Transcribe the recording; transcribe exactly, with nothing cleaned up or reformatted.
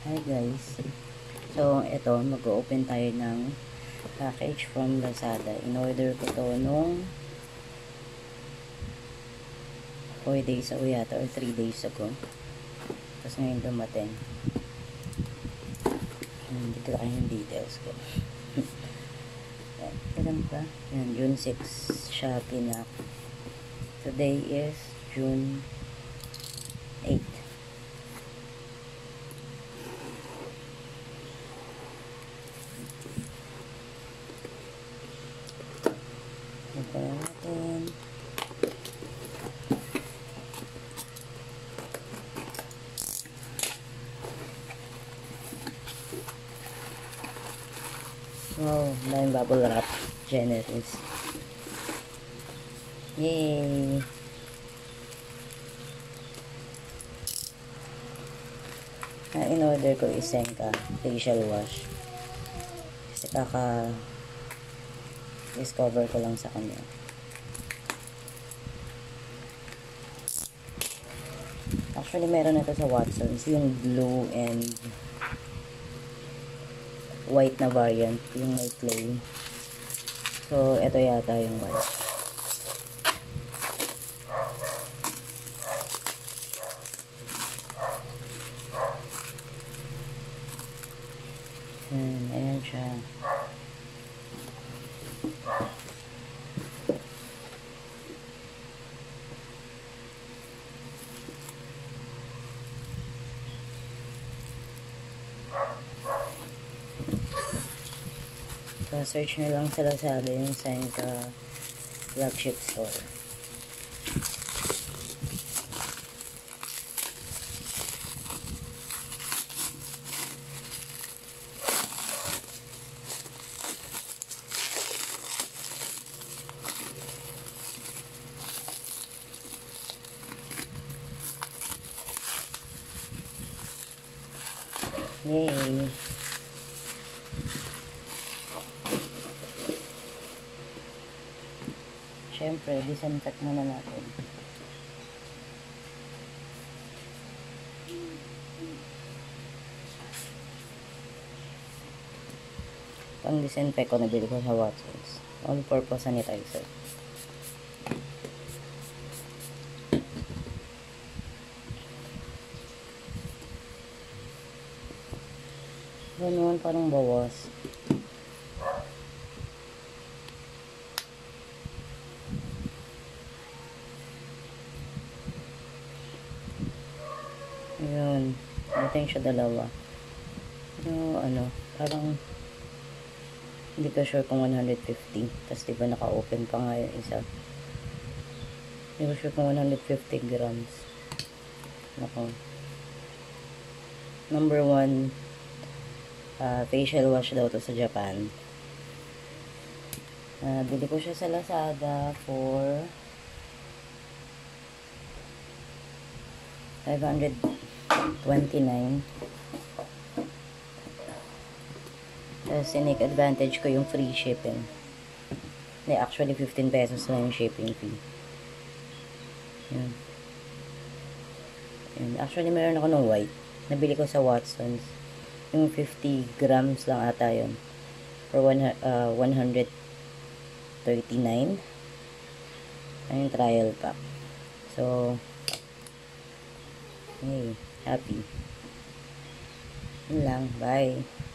Hi guys. So, ito, mag-open tayo ng package from Lazada. In-order ko to nung four days ago yata or three days ago. Tapos ngayon dumating. Hmm, dito tayo yung details ko. Yan, ilan pa? Yan, June sixth siya pinak. Today is June eighth. Ito natin. Wow, daming bubble wrap. Generous. Yay! Na in-order ko is Senka facial wash. Kasi kaka discover ko lang sa kanya. Actually, meron na to sa Watsons. Yung blue and white na variant. Yung may clay. So, ito yata yung white. Ayan, ayan siya. So, search nyo lang sa Lazada yung Senka flagship store. Yay! Siyempre, disinfect muna natin. Pang disinfect ko, nabili ko sa Watsons. All-purpose sanitizer. Ganun, parang bawas. Ayun. Natin siya dalawa. Pero, ano, parang hindi ko sure kung one hundred fifty. Tapos, diba, naka-open pa nga yung isa. Hindi ko sure kung one hundred fifty grams. Nako. Number one, uh, facial wash daw to sa Japan. Uh, bili ko siya sa Lazada for five hundred twenty-nine. Tapos, sinake advantage ko yung free shipping. Hindi, actually, fifteen pesos lang yung shipping fee. Yan. Yan. Actually, meron ako ng white. Nabili ko sa Watsons. Yung fifty grams lang ata yun. For one, uh, one hundred thirty-nine. Ayun yung trial pack. So, hey, happy. Yun lang. Bye.